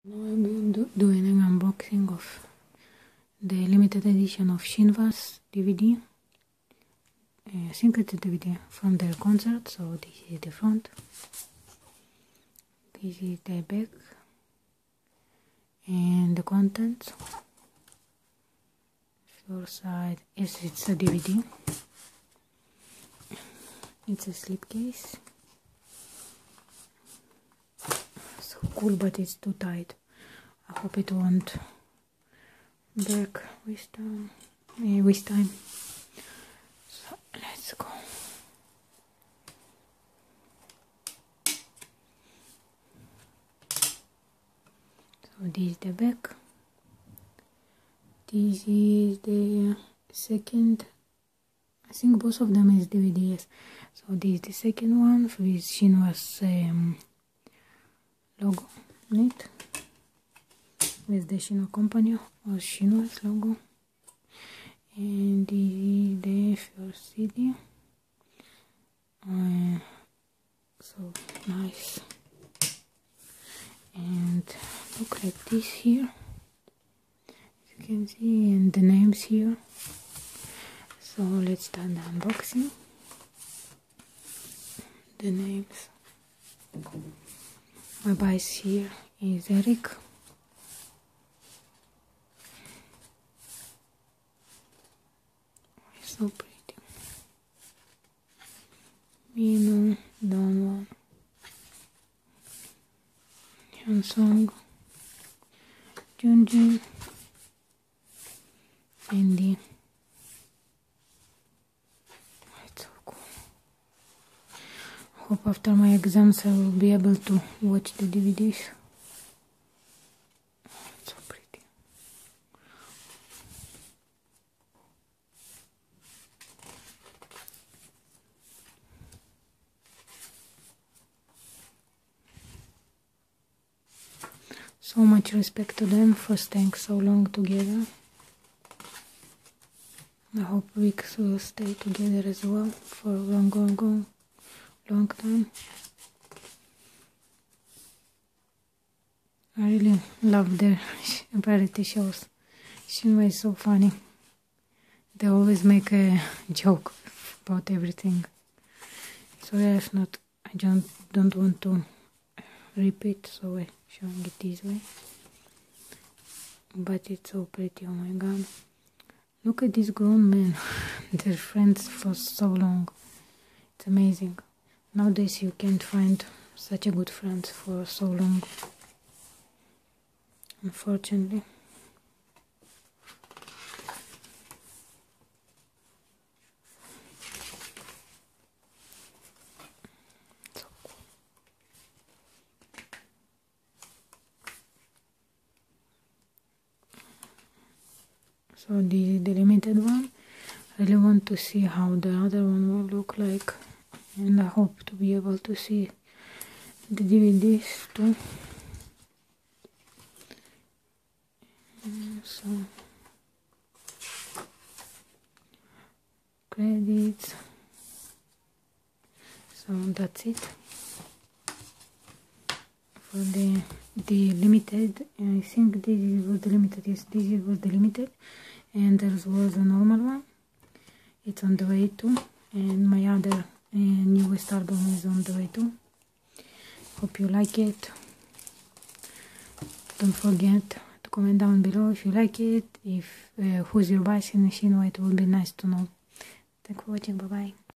Now I'm doing an unboxing of the limited edition of Shinwas DVD. I think it's a DVD from their concert, so this is the front. This is the back and the contents. First side, yes, it's a DVD. It's a slipcase. So cool, but it's too tight. I hope it won't break with time. So let's go. So this is the back. This is the second. I think both of them is DVDs. So this is the second one with Shinwa's logo on it, with the Shinwa company or Shinwa's logo. And this is the first CD. So nice. And look like this here, as you can see, and the names here. So let's start the unboxing. The names. My bias here is Eric. So pretty. Mino, Donwon, Hyunsung, Junjin, Andy. It's so cool. Hope after my exams I will be able to watch the DVDs. It's so pretty. So much respect to them for staying so long together. I hope we will stay together as well for a long time. I really love their variety shows. Shinwa is so funny. They always make a joke about everything. Sorry if not, I don't want to repeat, so I'm showing it this way. But it's so pretty, oh my god. Look at these grown men. They're friends for so long. It's amazing. Nowadays you can't find such a good friends for so long, unfortunately. So cool. So this is the limited one. I really want to see how the other one will look like, and I hope to be able to see the DVDs too. So credits. So that's it for the limited. I think this was the limited. Yes, this was the limited, and there was a normal one. It's on the way too, and my other newest album is on the way too. Hope you like it. Don't forget to comment down below if you like it, if who's your bias in Shinwa. It would be nice to know. Thanks for watching. Bye bye.